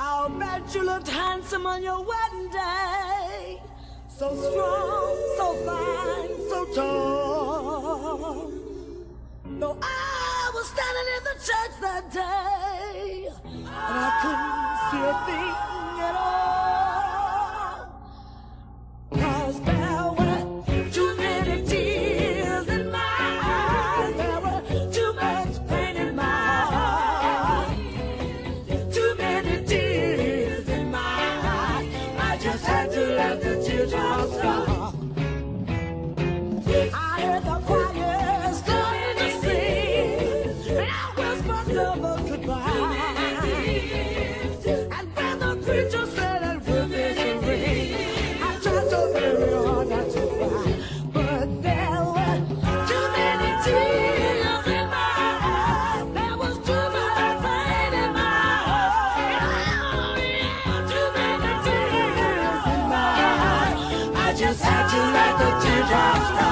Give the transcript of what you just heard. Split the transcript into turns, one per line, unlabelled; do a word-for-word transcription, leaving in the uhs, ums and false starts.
I'll bet you looked handsome on your wedding day. So strong, so fine, so tall. Though I was standing in the church that day, and I couldn't see a thing at all. 'Cause there were too many tears in my eyes. There were too much pain in my heart. Too many tears in my eyes. I just had to let the teardrops fall. I heard the choir starting to sing, and I whispered love a goodbye. And when the preacher said it would be so ring, I tried so very hard not to cry, but there were too many tears in my eyes. There was too much pain in my heart. Too many tears in my eyes. I just had to let the teardrops fall.